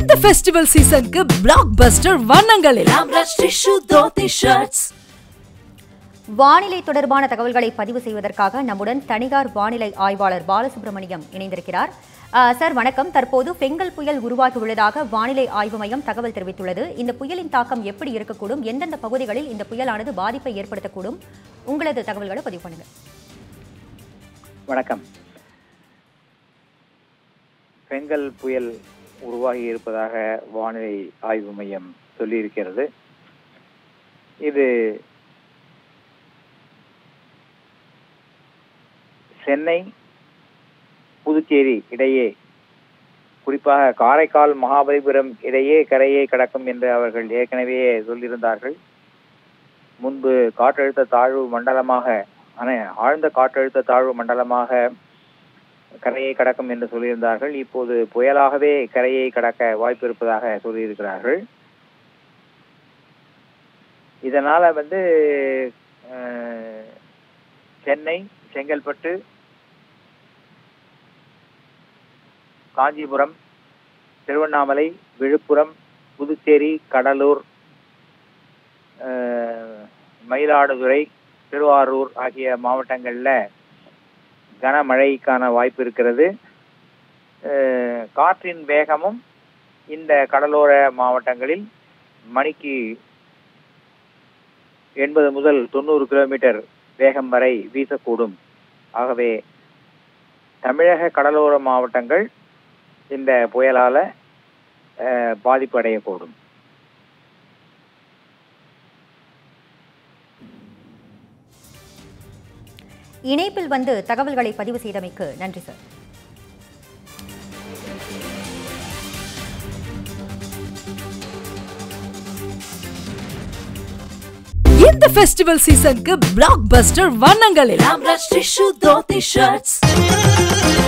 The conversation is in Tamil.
இந்த ஃபெஸ்டிவல் சீசனுக்கு பிளாக்பஸ்டர் வண்ணங்கள் எல்லாம் வானிலை தொடர்பான தகவல்களை பதிவு செய்வதற்காக நம்முடன் தனியார் வானிலை ஆய்வாளர் பாலசுப்ரமணியம் இணைந்திருக்கிறார். சார் வணக்கம். தற்போது பெங்கல் புயல் உருவாகியுள்ளதாக வானிலை ஆய்வு மையம் தகவல் தெரிவித்துள்ளது. இந்த புயலின் தாக்கம் எப்படி இருக்கக்கூடும், எந்தெந்த பகுதிகளில் இந்த புயலானது பாதிப்பை ஏற்படுத்தக்கூடும், உங்களது தகவல்களை பதிவு பண்ணுங்க. வணக்கம். பெங்கல் புயல் உருவாகி இருப்பதாக வானிலை ஆய்வு மையம் சொல்லியிருக்கிறது. இது சென்னை புதுச்சேரி இடையே, குறிப்பாக காரைக்கால் மகாபலிபுரம் இடையே கரையை கடக்கும் என்று அவர்கள் ஏற்கனவே சொல்லியிருந்தார்கள். முன்பு காற்றழுத்த தாழ்வு மண்டலமாக, ஆழ்ந்த காற்றழுத்த தாழ்வு மண்டலமாக கரையை கடக்கும் என்று சொல்லியிருந்தார்கள். இப்போது புயலாகவே கரையை கடக்க வாய்ப்பு இருப்பதாக சொல்லியிருக்கிறார்கள். இதனால சென்னை, செங்கல்பட்டு, காஞ்சிபுரம், திருவண்ணாமலை, விழுப்புரம், புதுச்சேரி, கடலூர், மயிலாடுதுறை, திருவாரூர் ஆகிய மாவட்டங்களில் கனமழைக்கான வாய்ப்பு இருக்கிறது. காற்றின் வேகமும் இந்த கடலோர மாவட்டங்களில் மணிக்கு 80 முதல் 90 கிலோமீட்டர் வேகம் வரை வீசக்கூடும். ஆகவே தமிழக கடலோர மாவட்டங்கள் இந்த புயலால பாதிப்பு அடையக்கூடும். இணைப்பில் தகவல்களை பதிவு செய்தமைக்கு நன்றி சார். இந்த ஃபெஸ்டிவல் சீசனுக்கு பிளாக்பஸ்டர் வண்ணங்கள் எல்லாம்